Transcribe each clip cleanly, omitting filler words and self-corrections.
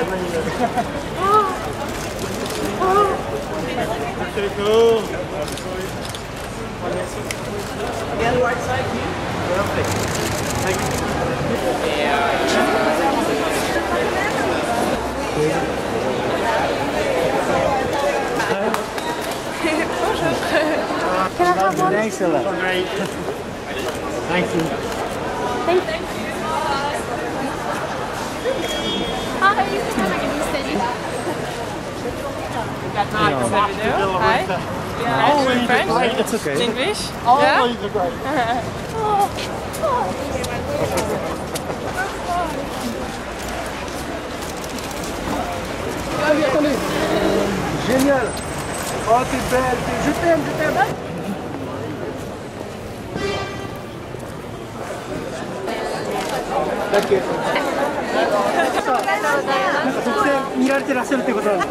cool. Again, right side. Perfect. Thank you. Bonjour. Can I have one? Thanks a lot. Great. Thank you. Thank you. Hi. Hi. Yeah, Always French. great. It's okay. English. Always great. Attendez. Génial. Oh, t'es belle. Je t'aime, je t'aime. T'inquiète. 見られてらっしゃるってことは。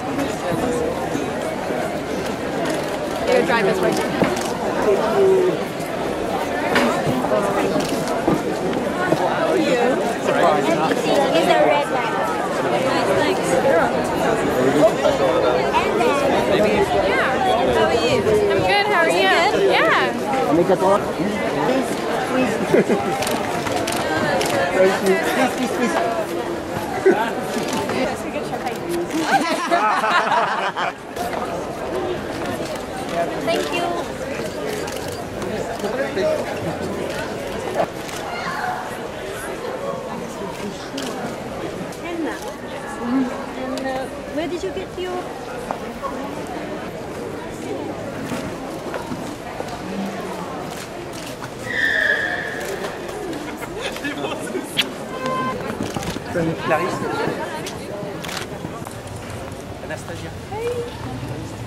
Your driver's license. Is a red light. How are you? I'm good. How are you? Yeah. Make a talk. Please. Thank you. Please. Thank you. Henna. And where did you get your... Clarisse. Anastasia. Hey.